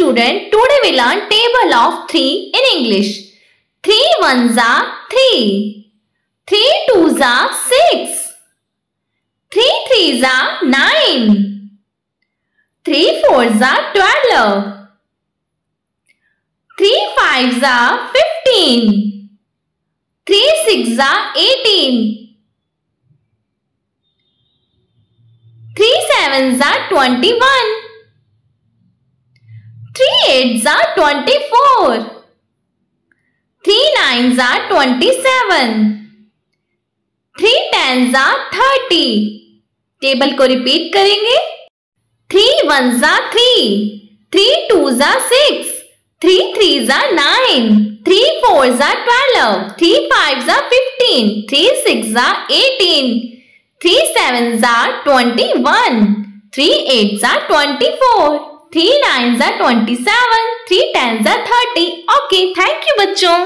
student, today we learn table of 3 in English. 3 ones are 3. 3 twos are 6. 3 threes are 9. 3 fours are 12. 3 fives are 15. 3 sixes are 18. 3 sevens are 21. 3 eights are 24. 3 nines are 27. 3 tens are 30. Table को repeat करेंगे. 3 ones are 3. 3 twos are 6. 3 threes are 9. 3 fours are 12. 3 fives are 15. 3 sixes are 18. 3 sevens are 21. 3 eights are 24. 3 nines are 27. 3 tens are 30. Okay, thank you बच्चों.